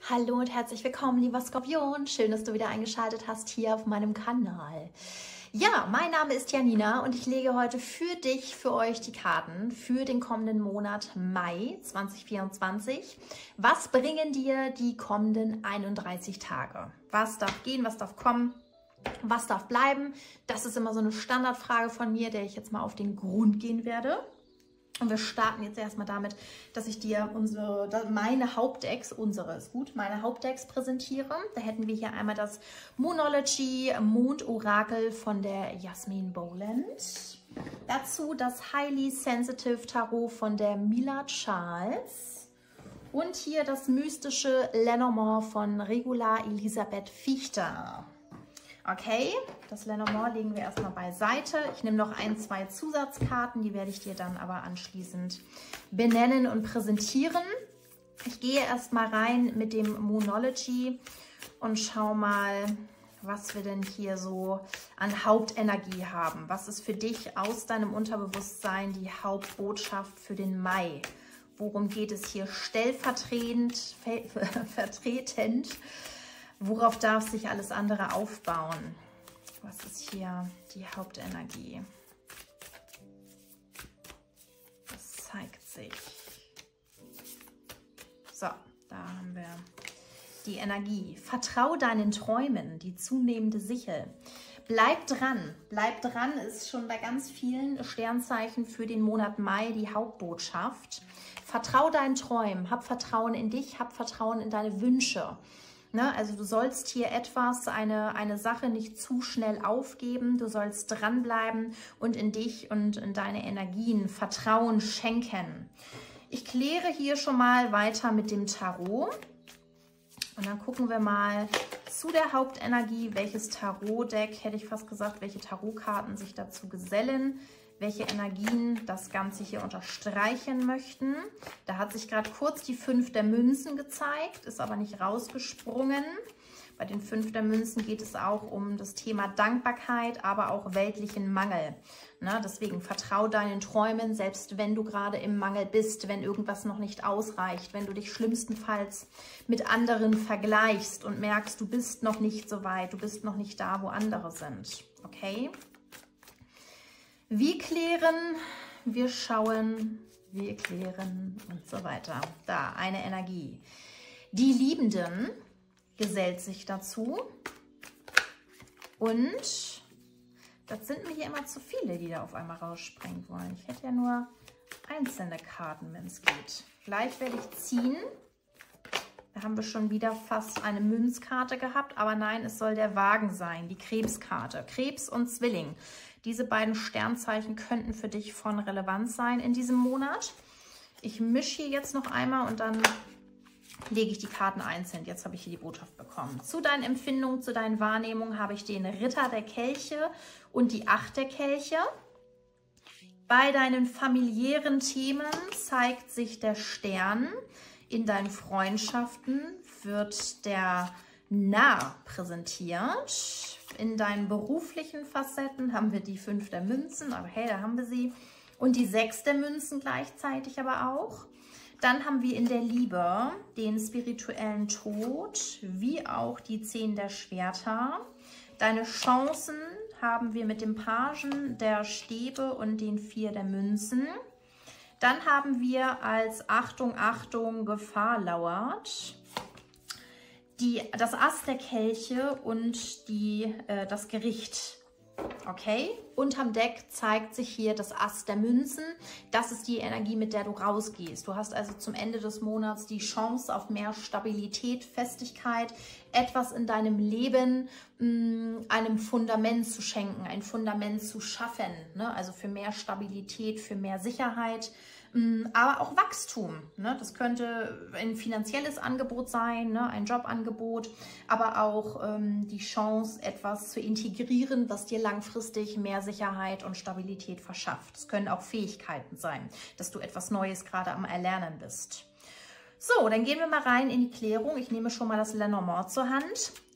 Hallo und herzlich willkommen, lieber Skorpion. Schön, dass du wieder eingeschaltet hast hier auf meinem Kanal. Ja, mein Name ist Janina und ich lege heute für dich, für euch die Karten für den kommenden Monat Mai 2024. Was bringen dir die kommenden 31 Tage? Was darf gehen, was darf kommen? Was darf bleiben? Das ist immer so eine Standardfrage von mir, der ich jetzt mal auf den Grund gehen werde. Und wir starten jetzt erstmal damit, dass ich dir meine Hauptdecks präsentiere. Da hätten wir hier einmal das Moonology Mondorakel von der Jasmin Boland. Dazu das Highly Sensitive Tarot von der Mila Charles. Und hier das mystische Lenormand von Regula Elisabeth Fichter. Okay, das Lenormand legen wir erstmal beiseite. Ich nehme noch ein, zwei Zusatzkarten, die werde ich dir dann aber anschließend benennen und präsentieren. Ich gehe erstmal rein mit dem Moonology und schau mal, was wir denn hier so an Hauptenergie haben. Was ist für dich aus deinem Unterbewusstsein die Hauptbotschaft für den Mai? Worum geht es hier stellvertretend? Worauf darf sich alles andere aufbauen? Was ist hier die Hauptenergie? Das zeigt sich. So, da haben wir die Energie. Vertrau deinen Träumen, die zunehmende Sichel. Bleib dran. Bleib dran ist schon bei ganz vielen Sternzeichen für den Monat Mai die Hauptbotschaft. Vertrau deinen Träumen, hab Vertrauen in dich, hab Vertrauen in deine Wünsche. Ne, also du sollst hier eine Sache nicht zu schnell aufgeben, du sollst dranbleiben und in dich und in deine Energien Vertrauen schenken. Ich kläre hier schon mal weiter mit dem Tarot und dann gucken wir mal zu der Hauptenergie, welches Tarotdeck, hätte ich fast gesagt, welche Tarotkarten sich dazu gesellen, welche Energien das Ganze hier unterstreichen möchten. Da hat sich gerade kurz die 5 der Münzen gezeigt, ist aber nicht rausgesprungen. Bei den 5 der Münzen geht es auch um das Thema Dankbarkeit, aber auch weltlichen Mangel. Na, deswegen vertrau deinen Träumen, selbst wenn du gerade im Mangel bist, wenn irgendwas noch nicht ausreicht, wenn du dich schlimmstenfalls mit anderen vergleichst und merkst, du bist noch nicht so weit, du bist noch nicht da, wo andere sind. Okay? Wir klären, wir schauen, wir klären und so weiter. Da, eine Energie. Die Liebenden gesellt sich dazu. Und das sind mir hier immer zu viele, die da auf einmal rausspringen wollen. Ich hätte ja nur einzelne Karten, wenn es geht. Gleich werde ich ziehen. Da haben wir schon wieder fast eine Münzkarte gehabt, aber nein, es soll der Wagen sein, die Krebskarte. Krebs und Zwilling. Diese beiden Sternzeichen könnten für dich von Relevanz sein in diesem Monat. Ich mische hier jetzt noch einmal und dann lege ich die Karten einzeln. Jetzt habe ich hier die Botschaft bekommen. Zu deinen Empfindungen, zu deinen Wahrnehmungen habe ich den Ritter der Kelche und die 8 der Kelche. Bei deinen familiären Themen zeigt sich der Stern. In deinen Freundschaften wird der Narr präsentiert. In deinen beruflichen Facetten haben wir die 5 der Münzen, aber hey, da haben wir sie. Und die 6 der Münzen gleichzeitig aber auch. Dann haben wir in der Liebe den spirituellen Tod, wie auch die 10 der Schwerter. Deine Chancen haben wir mit dem Pagen der Stäbe und den 4 der Münzen. Dann haben wir als Achtung, Achtung, Gefahr lauert das Ass der Kelche und das Gericht. Okay, unterm Deck zeigt sich hier das Ass der Münzen. Das ist die Energie, mit der du rausgehst. Du hast also zum Ende des Monats die Chance auf mehr Stabilität, Festigkeit, etwas in deinem Leben einem Fundament zu schenken, ein Fundament zu schaffen. Ne? Also für mehr Stabilität, für mehr Sicherheit, aber auch Wachstum. Ne? Das könnte ein finanzielles Angebot sein, ne? Ein Jobangebot, aber auch die Chance, etwas zu integrieren, was dir langfristig mehr Sicherheit und Stabilität verschafft. Es können auch Fähigkeiten sein, dass du etwas Neues gerade am Erlernen bist. So, dann gehen wir mal rein in die Klärung. Ich nehme schon mal das Lenormand zur Hand.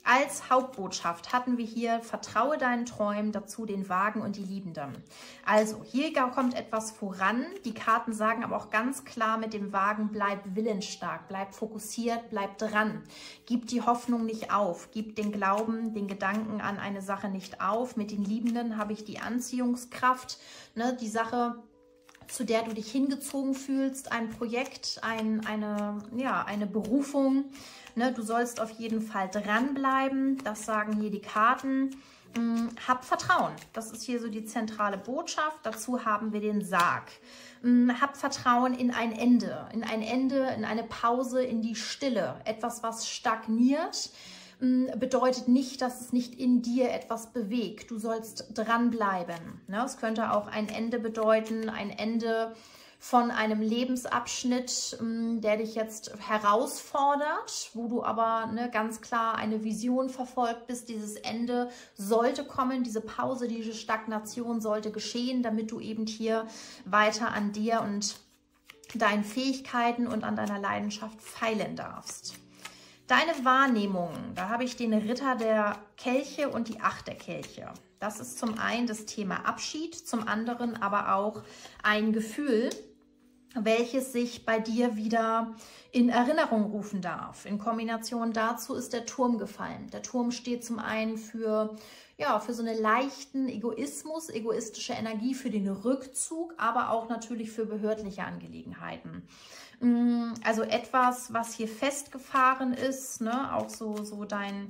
Als Hauptbotschaft hatten wir hier, vertraue deinen Träumen, dazu den Wagen und die Liebenden. Also hier kommt etwas voran. Die Karten sagen aber auch ganz klar mit dem Wagen, bleib willensstark, bleib fokussiert, bleib dran. Gib die Hoffnung nicht auf, gib den Glauben, den Gedanken an eine Sache nicht auf. Mit den Liebenden habe ich die Anziehungskraft, ne, die Sache, zu der du dich hingezogen fühlst, ein Projekt, eine Berufung. Ne, du sollst auf jeden Fall dranbleiben, das sagen hier die Karten. Hab Vertrauen, das ist hier so die zentrale Botschaft. Dazu haben wir den Sarg. Hab Vertrauen in ein Ende, in eine Pause, in die Stille. Etwas, was stagniert, bedeutet nicht, dass es nicht in dir etwas bewegt. Du sollst dranbleiben. Ne? Es könnte auch ein Ende bedeuten, ein Ende von einem Lebensabschnitt, der dich jetzt herausfordert, wo du aber ganz klar eine Vision verfolgt bist. Dieses Ende sollte kommen, diese Pause, diese Stagnation sollte geschehen, damit du eben hier weiter an dir und deinen Fähigkeiten und an deiner Leidenschaft feilen darfst. Deine Wahrnehmung, da habe ich den Ritter der Kelche und die Acht der Kelche. Das ist zum einen das Thema Abschied, zum anderen aber auch ein Gefühl, welches sich bei dir wieder in Erinnerung rufen darf. In Kombination dazu ist der Turm gefallen. Der Turm steht zum einen für so einen leichten Egoismus, egoistische Energie, für den Rückzug, aber auch natürlich für behördliche Angelegenheiten. Also etwas, was hier festgefahren ist, ne? Auch so dein,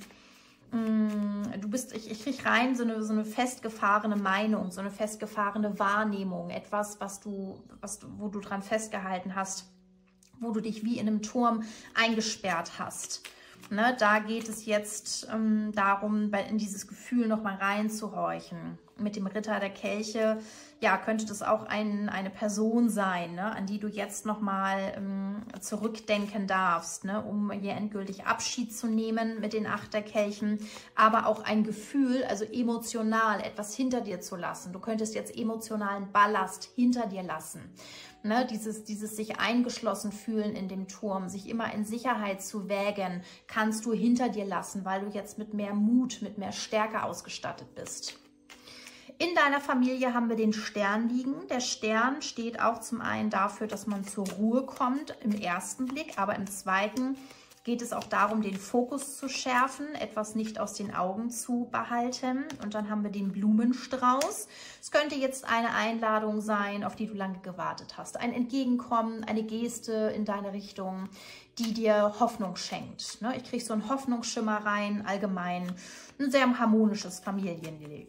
ich kriege rein so eine festgefahrene Meinung, so eine festgefahrene Wahrnehmung, etwas, wo du dran festgehalten hast, wo du dich wie in einem Turm eingesperrt hast. Ne? Da geht es jetzt darum, in dieses Gefühl nochmal reinzuhorchen. Mit dem Ritter der Kelche, ja, könnte das auch eine Person sein, ne, an die du jetzt nochmal zurückdenken darfst, ne, um hier endgültig Abschied zu nehmen mit den Acht der Kelchen, aber auch ein Gefühl, also emotional etwas hinter dir zu lassen. Du könntest jetzt emotionalen Ballast hinter dir lassen. Ne, dieses sich eingeschlossen fühlen in dem Turm, sich immer in Sicherheit zu wägen, kannst du hinter dir lassen, weil du jetzt mit mehr Mut, mit mehr Stärke ausgestattet bist. In deiner Familie haben wir den Stern liegen. Der Stern steht auch zum einen dafür, dass man zur Ruhe kommt im ersten Blick, aber im zweiten geht es auch darum, den Fokus zu schärfen, etwas nicht aus den Augen zu behalten. Und dann haben wir den Blumenstrauß. Es könnte jetzt eine Einladung sein, auf die du lange gewartet hast. Ein Entgegenkommen, eine Geste in deine Richtung, die dir Hoffnung schenkt. Ich kriege so einen Hoffnungsschimmer rein, allgemein ein sehr harmonisches Familienleben.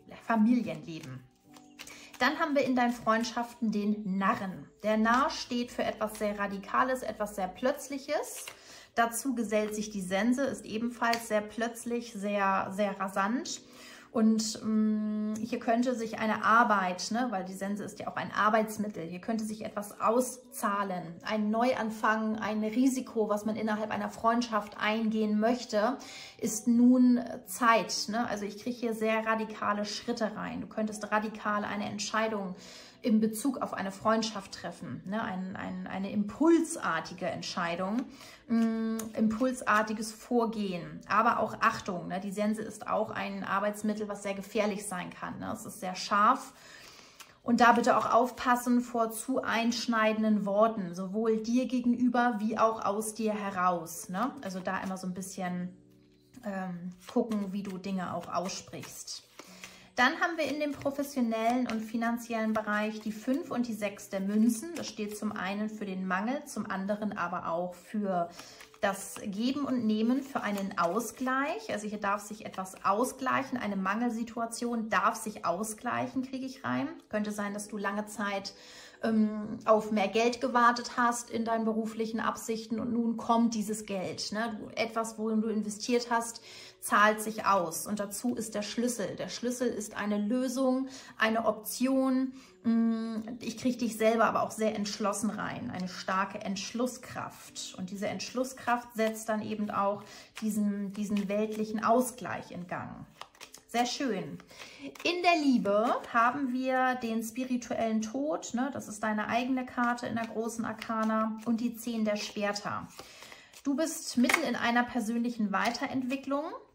Dann haben wir in deinen Freundschaften den Narren. Der Narr steht für etwas sehr Radikales, etwas sehr Plötzliches. Dazu gesellt sich die Sense, ist ebenfalls sehr plötzlich, sehr, sehr rasant. Und hier könnte sich eine Arbeit, ne, weil die Sense ist ja auch ein Arbeitsmittel, hier könnte sich etwas auszahlen, ein Neuanfang, ein Risiko, was man innerhalb einer Freundschaft eingehen möchte, ist nun Zeit. Ne? Also ich kriege hier sehr radikale Schritte rein. Du könntest radikal eine Entscheidung in Bezug auf eine Freundschaft treffen, ne? Eine impulsartige Entscheidung, impulsartiges Vorgehen, aber auch Achtung, ne? Die Sense ist auch ein Arbeitsmittel, was sehr gefährlich sein kann, ne? Es ist sehr scharf und da bitte auch aufpassen vor zu einschneidenden Worten, sowohl dir gegenüber wie auch aus dir heraus, ne? Also da immer so ein bisschen gucken, wie du Dinge auch aussprichst. Dann haben wir in dem professionellen und finanziellen Bereich die 5 und die 6 der Münzen. Das steht zum einen für den Mangel, zum anderen aber auch für das Geben und Nehmen, für einen Ausgleich. Also hier darf sich etwas ausgleichen, eine Mangelsituation darf sich ausgleichen, kriege ich rein. Könnte sein, dass du lange Zeit auf mehr Geld gewartet hast in deinen beruflichen Absichten und nun kommt dieses Geld. Ne? Etwas, worin du investiert hast, zahlt sich aus. Und dazu ist der Schlüssel. Der Schlüssel ist eine Lösung, eine Option. Ich kriege dich selber aber auch sehr entschlossen rein. Eine starke Entschlusskraft. Und diese Entschlusskraft setzt dann eben auch diesen weltlichen Ausgleich in Gang. Sehr schön. In der Liebe haben wir den spirituellen Tod, ne? Das ist deine eigene Karte in der großen Arkana, und die 10 der Schwerter. Du bist mitten in einer persönlichen Weiterentwicklung.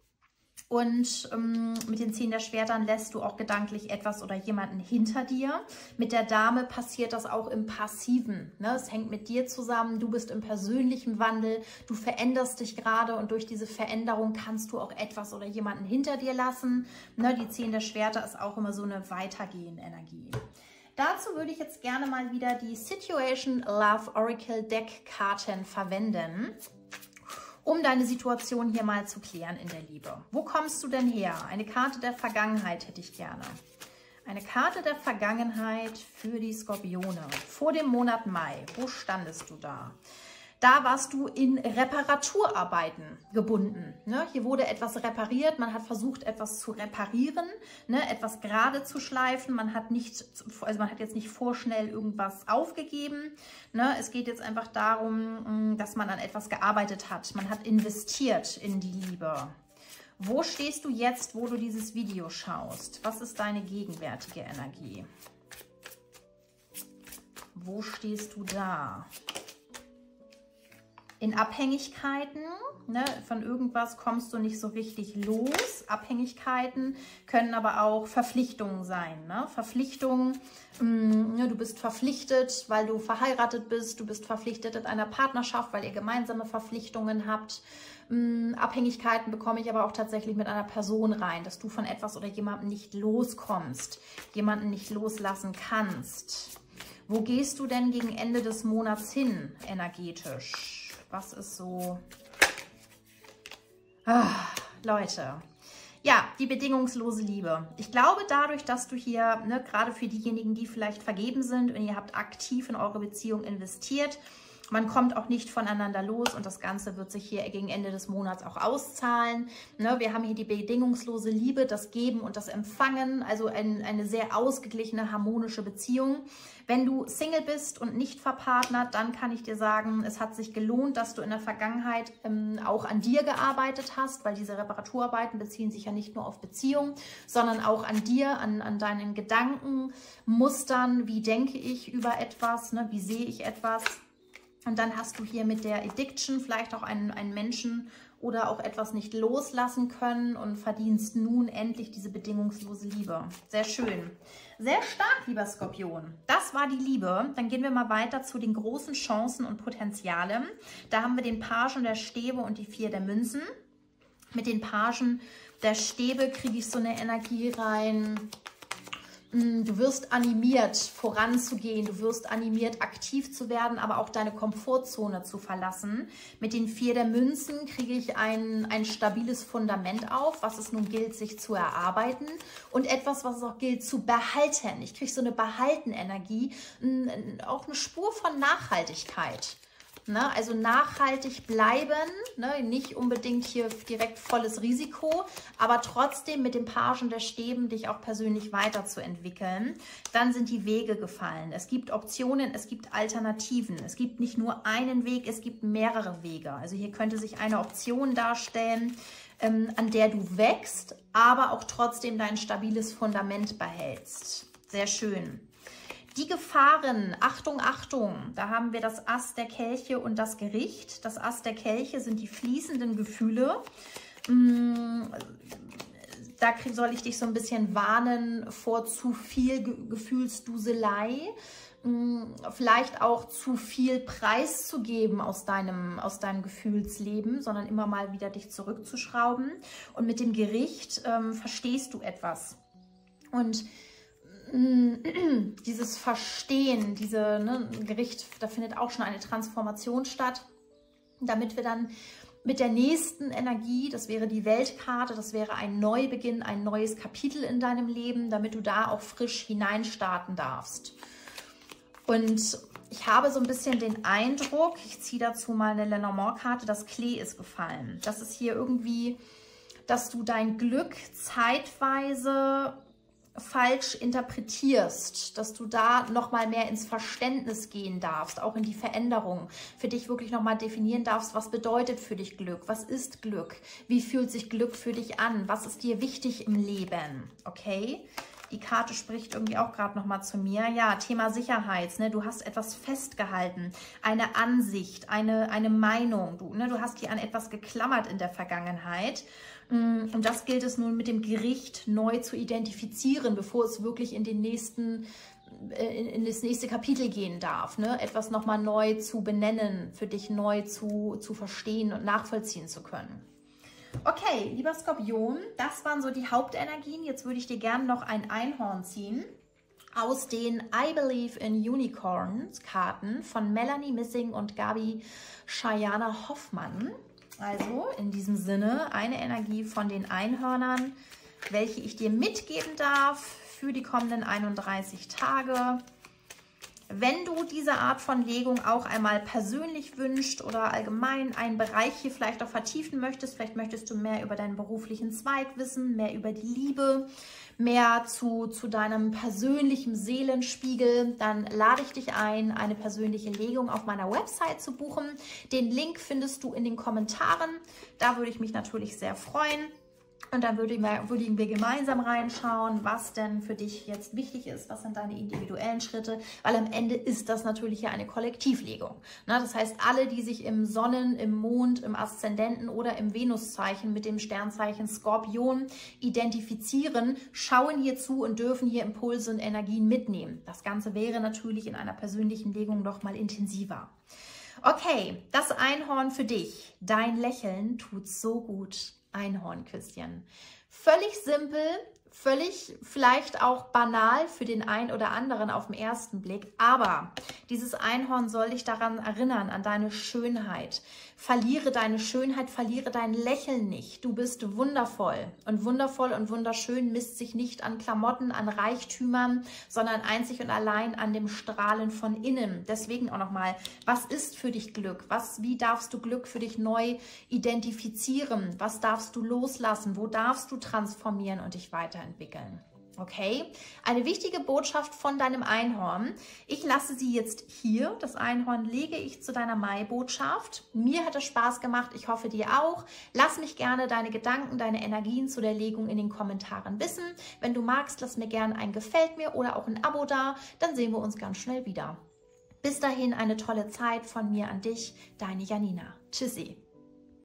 Und mit den 10 der Schwertern lässt du auch gedanklich etwas oder jemanden hinter dir. Mit der Dame passiert das auch im Passiven. Ne? Es hängt mit dir zusammen, du bist im persönlichen Wandel, du veränderst dich gerade und durch diese Veränderung kannst du auch etwas oder jemanden hinter dir lassen. Ne? Die 10 der Schwerter ist auch immer so eine weitergehende Energie. Dazu würde ich jetzt gerne mal wieder die Situation Love Oracle Deck Karten verwenden, um deine Situation hier mal zu klären in der Liebe. Wo kommst du denn her? Eine Karte der Vergangenheit hätte ich gerne. Eine Karte der Vergangenheit für die Skorpione. Vor dem Monat Mai. Wo standest du da? Da warst du in Reparaturarbeiten gebunden. Ne? Hier wurde etwas repariert, man hat versucht, etwas zu reparieren, ne? Etwas gerade zu schleifen. Man hat jetzt nicht vorschnell irgendwas aufgegeben. Ne? Es geht jetzt einfach darum, dass man an etwas gearbeitet hat. Man hat investiert in die Liebe. Wo stehst du jetzt, wo du dieses Video schaust? Was ist deine gegenwärtige Energie? Wo stehst du da? In Abhängigkeiten, ne, von irgendwas kommst du nicht so richtig los. Abhängigkeiten können aber auch Verpflichtungen sein. Ne? Verpflichtungen, ne, du bist verpflichtet, weil du verheiratet bist. Du bist verpflichtet in einer Partnerschaft, weil ihr gemeinsame Verpflichtungen habt. Abhängigkeiten bekomme ich aber auch tatsächlich mit einer Person rein, dass du von etwas oder jemandem nicht loskommst, jemanden nicht loslassen kannst. Wo gehst du denn gegen Ende des Monats hin, energetisch? Was ist so? Leute, ja, die bedingungslose Liebe. Ich glaube, dadurch, dass du hier, ne, gerade für diejenigen, die vielleicht vergeben sind und ihr habt aktiv in eure Beziehung investiert, man kommt auch nicht voneinander los und das Ganze wird sich hier gegen Ende des Monats auch auszahlen. Ne, wir haben hier die bedingungslose Liebe, das Geben und das Empfangen, also eine sehr ausgeglichene, harmonische Beziehung. Wenn du Single bist und nicht verpartnert, dann kann ich dir sagen, es hat sich gelohnt, dass du in der Vergangenheit auch an dir gearbeitet hast, weil diese Reparaturarbeiten beziehen sich ja nicht nur auf Beziehung, sondern auch an dir, an deinen Gedanken, Mustern, wie denke ich über etwas, ne, wie sehe ich etwas. Und dann hast du hier mit der Addiction vielleicht auch einen Menschen oder auch etwas nicht loslassen können und verdienst nun endlich diese bedingungslose Liebe. Sehr schön. Sehr stark, lieber Skorpion. Das war die Liebe. Dann gehen wir mal weiter zu den großen Chancen und Potenzialen. Da haben wir den Pagen der Stäbe und die 4 der Münzen. Mit den Pagen der Stäbe kriege ich so eine Energie rein. Du wirst animiert, voranzugehen, du wirst animiert, aktiv zu werden, aber auch deine Komfortzone zu verlassen. Mit den 4 der Münzen kriege ich ein stabiles Fundament auf, was es nun gilt, sich zu erarbeiten und etwas, was es auch gilt, zu behalten. Ich kriege so eine Behalten-Energie, auch eine Spur von Nachhaltigkeit. Ne, also nachhaltig bleiben, ne, nicht unbedingt hier direkt volles Risiko, aber trotzdem mit dem Pagen der Stäben dich auch persönlich weiterzuentwickeln. Dann sind die Wege gefallen. Es gibt Optionen, es gibt Alternativen. Es gibt nicht nur einen Weg, es gibt mehrere Wege. Also hier könnte sich eine Option darstellen, an der du wächst, aber auch trotzdem dein stabiles Fundament behältst. Sehr schön. Die Gefahren, Achtung, Achtung, da haben wir das Ass der Kelche und das Gericht. Das Ass der Kelche sind die fließenden Gefühle. Da soll ich dich so ein bisschen warnen vor zu viel Gefühlsduselei. Vielleicht auch zu viel preiszugeben aus deinem Gefühlsleben, sondern immer mal wieder dich zurückzuschrauben. Und mit dem Gericht verstehst du etwas. Und dieses Verstehen, Gericht, da findet auch schon eine Transformation statt, damit wir dann mit der nächsten Energie, das wäre die Weltkarte, das wäre ein Neubeginn, ein neues Kapitel in deinem Leben, damit du da auch frisch hineinstarten darfst. Und ich habe so ein bisschen den Eindruck, ich ziehe dazu mal eine Lenormand-Karte, das Klee ist gefallen. Das ist hier irgendwie, dass du dein Glück zeitweise falsch interpretierst, dass du da nochmal mehr ins Verständnis gehen darfst, auch in die Veränderung, für dich wirklich nochmal definieren darfst, was bedeutet für dich Glück, was ist Glück, wie fühlt sich Glück für dich an, was ist dir wichtig im Leben, okay? Die Karte spricht irgendwie auch gerade nochmal zu mir. Ja, Thema Sicherheit. Ne? Du hast etwas festgehalten, eine Ansicht, eine Meinung. Du hast hier an etwas geklammert in der Vergangenheit. Und das gilt es nun mit dem Gericht neu zu identifizieren, bevor es wirklich in das nächste Kapitel gehen darf. Ne? Etwas nochmal neu zu benennen, für dich neu zu verstehen und nachvollziehen zu können. Okay, lieber Skorpion, das waren so die Hauptenergien. Jetzt würde ich dir gerne noch ein Einhorn ziehen aus den I Believe in Unicorns Karten von Melanie Missing und Gabi Shayana Hoffmann. Also in diesem Sinne eine Energie von den Einhörnern, welche ich dir mitgeben darf für die kommenden 31 Tage. Wenn du diese Art von Legung auch einmal persönlich wünschst oder allgemein einen Bereich hier vielleicht auch vertiefen möchtest, vielleicht möchtest du mehr über deinen beruflichen Zweig wissen, mehr über die Liebe, mehr zu deinem persönlichen Seelenspiegel, dann lade ich dich ein, eine persönliche Legung auf meiner Website zu buchen. Den Link findest du in den Kommentaren. Da würde ich mich natürlich sehr freuen. Und dann würden wir gemeinsam reinschauen, was denn für dich jetzt wichtig ist, was sind deine individuellen Schritte, weil am Ende ist das natürlich ja eine Kollektivlegung. Das heißt, alle, die sich im Sonnen-, im Mond-, im Aszendenten oder im Venuszeichen mit dem Sternzeichen Skorpion identifizieren, schauen hier zu und dürfen hier Impulse und Energien mitnehmen. Das Ganze wäre natürlich in einer persönlichen Legung noch mal intensiver. Okay, das Einhorn für dich. Dein Lächeln tut so gut. Einhornküsschen. Völlig simpel, völlig vielleicht auch banal für den einen oder anderen auf den ersten Blick, aber dieses Einhorn soll dich daran erinnern, an deine Schönheit. Verliere deine Schönheit, verliere dein Lächeln nicht. Du bist wundervoll und wunderschön misst sich nicht an Klamotten, an Reichtümern, sondern einzig und allein an dem Strahlen von innen. Deswegen auch nochmal, was ist für dich Glück? Wie darfst du Glück für dich neu identifizieren? Was darfst du loslassen? Wo darfst du transformieren und dich weiterentwickeln? Okay, eine wichtige Botschaft von deinem Einhorn. Ich lasse sie jetzt hier. Das Einhorn lege ich zu deiner Mai-Botschaft. Mir hat es Spaß gemacht. Ich hoffe, dir auch. Lass mich gerne deine Gedanken, deine Energien zu der Legung in den Kommentaren wissen. Wenn du magst, lass mir gerne ein Gefällt mir oder auch ein Abo da. Dann sehen wir uns ganz schnell wieder. Bis dahin eine tolle Zeit von mir an dich, deine Janina. Tschüssi.